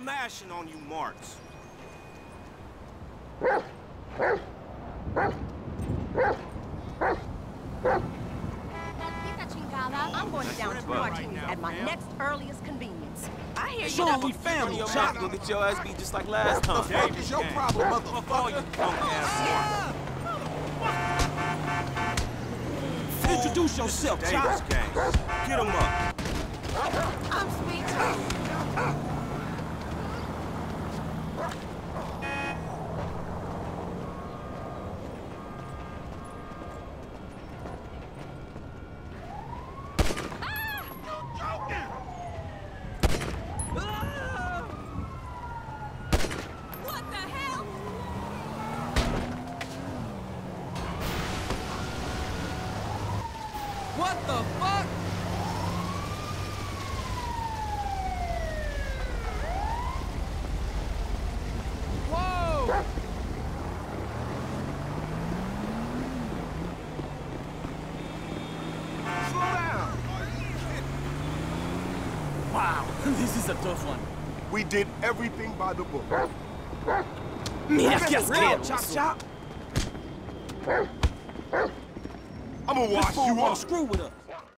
smashing on you marks. I'm going down to Martini's at my next earliest convenience. I hear you. Sure, we family, Chop. You gonna get your ass beat just like last time. What the fuck is your problem, motherfucker? All you punk ass Introduce yourself, Chop. Get him up. I'm sweet too. What the fuck? Whoa! Slow down. Wow, this is a tough one. We did everything by the book. Mira que Real, Chop Chop. I'm gonna wash you Won't up. screw with us.